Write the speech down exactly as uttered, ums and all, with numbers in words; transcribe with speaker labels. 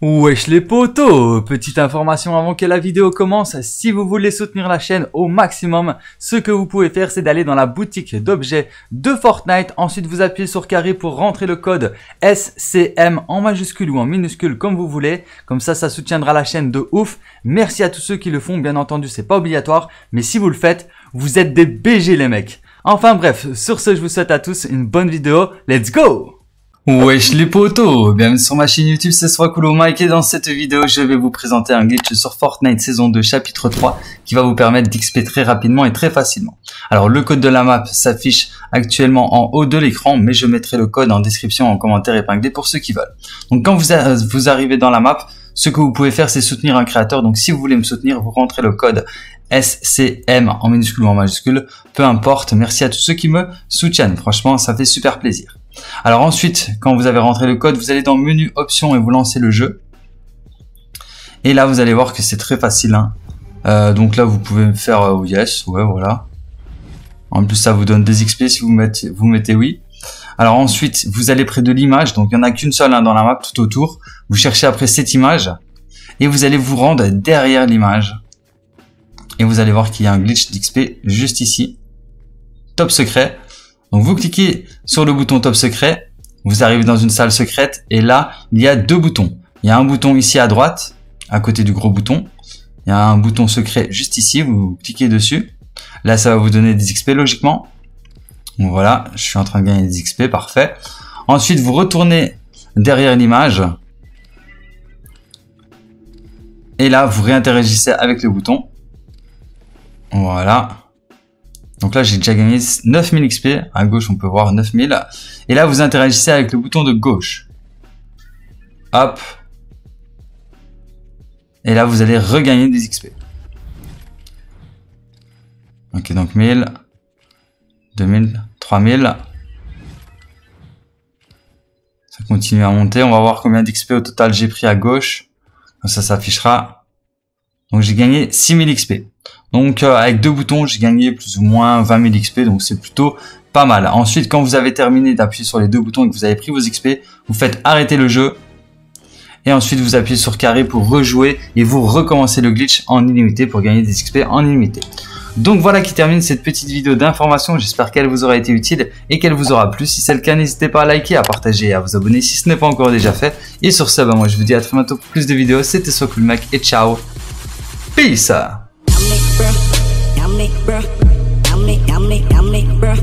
Speaker 1: Wesh les potos, petite information avant que la vidéo commence, si vous voulez soutenir la chaîne au maximum, ce que vous pouvez faire c'est d'aller dans la boutique d'objets de Fortnite, ensuite vous appuyez sur carré pour rentrer le code S C M en majuscule ou en minuscule comme vous voulez, comme ça ça soutiendra la chaîne de ouf. Merci à tous ceux qui le font, bien entendu c'est pas obligatoire, mais si vous le faites, vous êtes des B G les mecs. Enfin bref, sur ce je vous souhaite à tous une bonne vidéo, let's go! Wesh les potos, bienvenue sur ma chaîne YouTube, c'est Swakulo Mike et dans cette vidéo je vais vous présenter un glitch sur Fortnite saison deux chapitre trois qui va vous permettre d'X P très rapidement et très facilement. Alors le code de la map s'affiche actuellement en haut de l'écran, mais je mettrai le code en description en commentaire épinglé pour ceux qui veulent. Donc quand vous, a, vous arrivez dans la map, ce que vous pouvez faire c'est soutenir un créateur, donc si vous voulez me soutenir, vous rentrez le code S C M en minuscule ou en majuscule, peu importe, merci à tous ceux qui me soutiennent, franchement ça fait super plaisir. Alors ensuite, quand vous avez rentré le code, vous allez dans menu options et vous lancez le jeu. Et là, vous allez voir que c'est très facile. Hein. Euh, donc là, vous pouvez faire euh, yes, ouais, voilà. En plus, ça vous donne des X P si vous mettez, vous mettez oui. Alors ensuite, vous allez près de l'image. Donc il n'y en a qu'une seule hein, dans la map tout autour. Vous cherchez après cette image et vous allez vous rendre derrière l'image. Et vous allez voir qu'il y a un glitch d'X P juste ici. Top secret. Donc vous cliquez sur le bouton top secret, vous arrivez dans une salle secrète et là il y a deux boutons. Il y a un bouton ici à droite, à côté du gros bouton. Il y a un bouton secret juste ici, vous cliquez dessus. Là ça va vous donner des X P logiquement. Donc voilà, je suis en train de gagner des X P, parfait. Ensuite vous retournez derrière l'image. Et là vous réinteragissez avec le bouton. Voilà. Donc là, j'ai déjà gagné neuf mille X P. À gauche, on peut voir neuf mille. Et là, vous interagissez avec le bouton de gauche. Hop. Et là, vous allez regagner des X P. Ok, donc mille, deux mille, trois mille. Ça continue à monter. On va voir combien d'X P au total j'ai pris à gauche. Ça s'affichera. Donc j'ai gagné six mille X P. Donc euh, avec deux boutons, j'ai gagné plus ou moins vingt mille X P, donc c'est plutôt pas mal. Ensuite, quand vous avez terminé d'appuyer sur les deux boutons et que vous avez pris vos X P, vous faites arrêter le jeu. Et ensuite, vous appuyez sur carré pour rejouer et vous recommencez le glitch en illimité pour gagner des X P en illimité. Donc voilà qui termine cette petite vidéo d'information. J'espère qu'elle vous aura été utile et qu'elle vous aura plu. Si c'est le cas, n'hésitez pas à liker, à partager et à vous abonner si ce n'est pas encore déjà fait. Et sur ce, bah, moi je vous dis à très bientôt pour plus de vidéos. C'était Swakulo Mike et ciao. Peace. Yummy, bruh. Yummy, bruh. Yummy, yummy, yummy, bruh.